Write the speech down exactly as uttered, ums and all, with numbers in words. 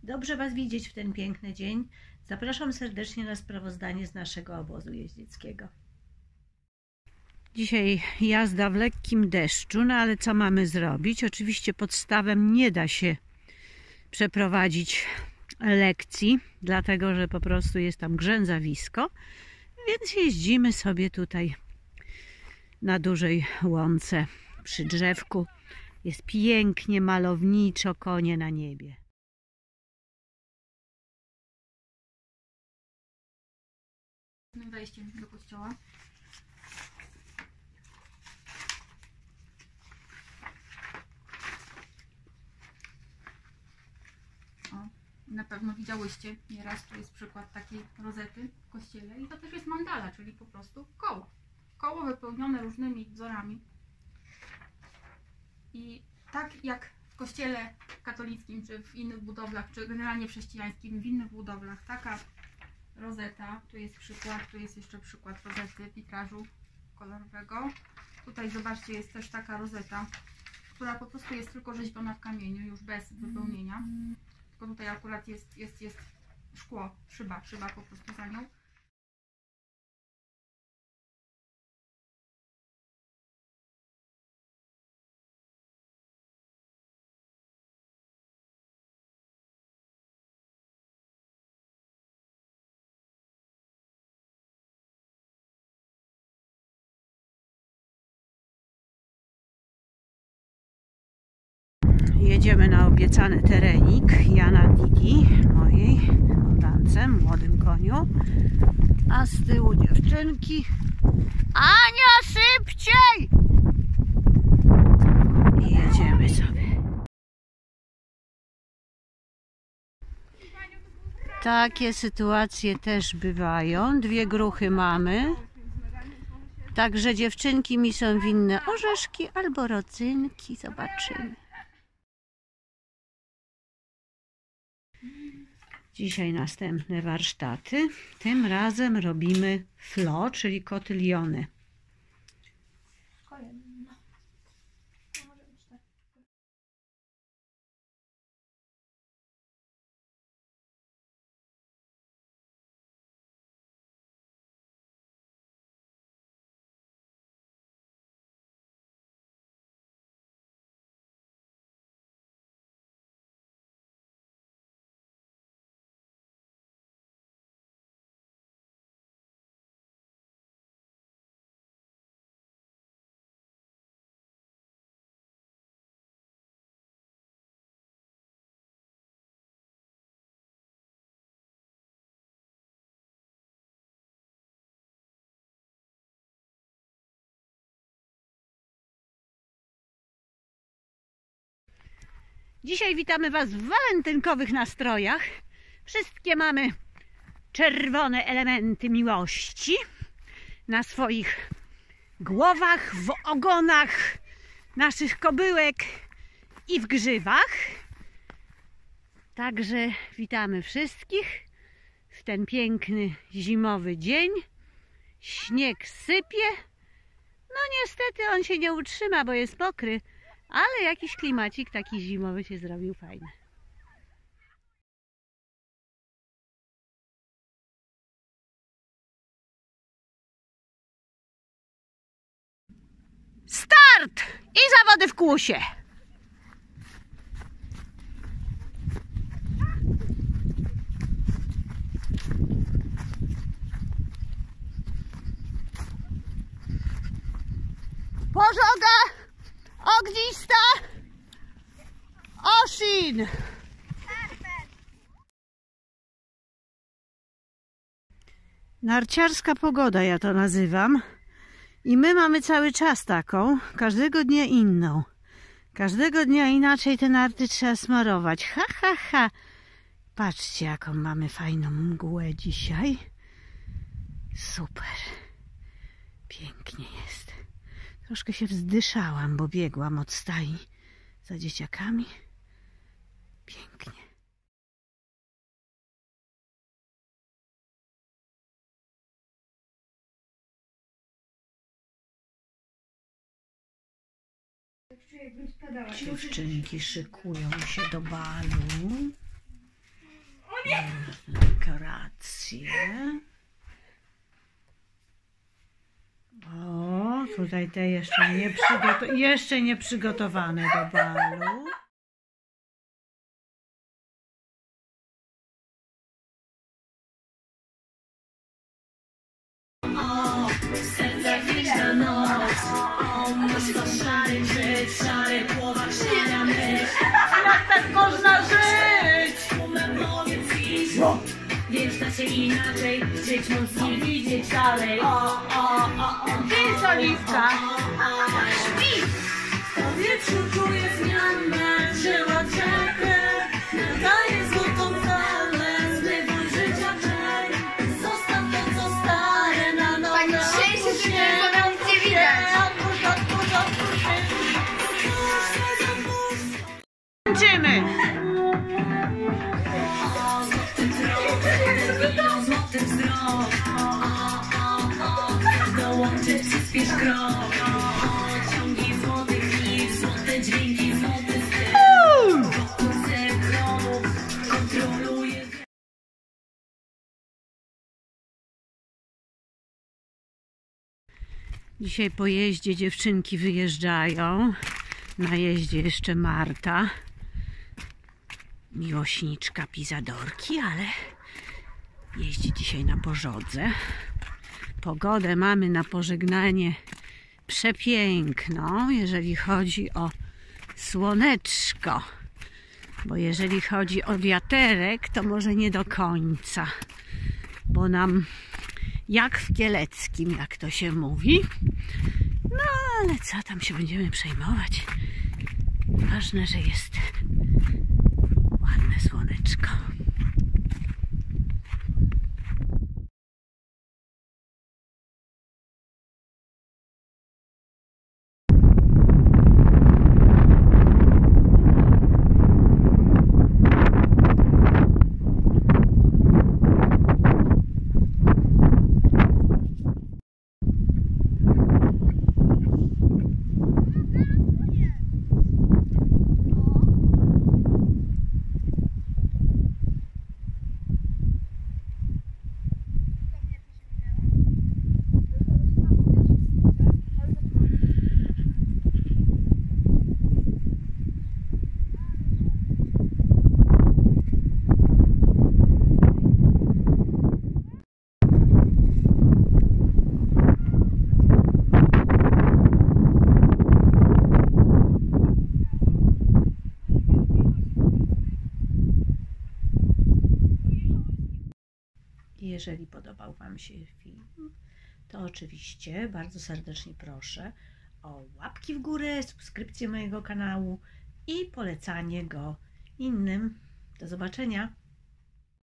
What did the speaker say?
Dobrze Was widzieć w ten piękny dzień. Zapraszam serdecznie na sprawozdanie z naszego obozu jeździeckiego. Dzisiaj jazda w lekkim deszczu, no ale co mamy zrobić? Oczywiście pod stawem nie da się przeprowadzić lekcji, dlatego że po prostu jest tam grzęzawisko, więc jeździmy sobie tutaj na dużej łące przy drzewku. Jest pięknie, malowniczo, konie na niebie. Wejściem do kościoła. O, na pewno widziałyście nieraz, tu jest przykład takiej rozety w kościele i to też jest mandala, czyli po prostu koło. Koło wypełnione różnymi wzorami. I tak jak w kościele katolickim, czy w innych budowlach, czy generalnie chrześcijańskim, w innych budowlach, taka rozeta, tu jest przykład, tu jest jeszcze przykład rozety witrażu kolorowego. Tutaj zobaczcie, jest też taka rozeta, która po prostu jest tylko rzeźbiona w kamieniu, już bez wypełnienia. Tylko tutaj akurat jest, jest, jest szkło, szyba, szyba po prostu za nią. Jedziemy na obiecany terenik Jana Didi, mojej Hondance, młodym koniu, a z tyłu dziewczynki. Ania, szybciej! I jedziemy sobie. Takie sytuacje też bywają. Dwie gruchy mamy. Także dziewczynki mi są winne orzeszki albo rodzynki. Zobaczymy. Dzisiaj następne warsztaty. Tym razem robimy flo, czyli kotyliony. Dzisiaj witamy Was w walentynkowych nastrojach. Wszystkie mamy czerwone elementy miłości na swoich głowach, w ogonach naszych kobyłek i w grzywach. Także witamy wszystkich w ten piękny zimowy dzień. Śnieg sypie. No niestety on się nie utrzyma, bo jest mokry. Ale jakiś klimacik taki zimowy się zrobił fajny. Start! I zawody w kłusie. Pożoga! Ognista! Osin! Narciarska pogoda, ja to nazywam. I my mamy cały czas taką, każdego dnia inną. Każdego dnia inaczej te narty trzeba smarować. Ha, ha, ha. Patrzcie, jaką mamy fajną mgłę dzisiaj. Super. Pięknie jest. Troszkę się wzdyszałam, bo biegłam od stai za dzieciakami. Pięknie. Dziewczynki szykują się do balu. dekoracje. O, tutaj te jeszcze nie, przygoto jeszcze nie przygotowane do balu. O, w sercach wieczna noc. O, mnóstwo szarych żyć, szary głowa, szara myśl. Jak tak można żyć? Powiedz dziś, wiesz, da się inaczej, żyć mocniej, widzieć dalej. O, o, o, o, Ty, Oliwka! śpi! W powietrzu czuję zmianę, żyła czeka, nadaje złotą falę, zmywaj życia czaj. Zostaw to, co stare, na nowe. Tak dzisiejszy otwórz dzień, się, bo nam nic nie widać. otwórz, otwórz, otwórz się. Kończymy! O, złoty wzrok, złoty wzrok. O, o, o, dołączyć przyspiesz krok. O, ciągi złotych nic, złote dźwięki, złoty styl. Wokół synchronów kontroluje. Dzisiaj po jeździe dziewczynki wyjeżdżają. Na jeździe jeszcze Marta, miłośniczka Pizadorki, ale jeździ dzisiaj na Bożodze. Pogodę mamy na pożegnanie przepiękną, jeżeli chodzi o słoneczko. Bo jeżeli chodzi o wiaterek, to może nie do końca. Bo nam jak w Kieleckim, jak to się mówi. No ale co tam się będziemy przejmować? Ważne, że jest ładne słoneczko. Jeżeli podobał Wam się film, to oczywiście bardzo serdecznie proszę o łapki w górę, subskrypcję mojego kanału i polecanie go innym. Do zobaczenia!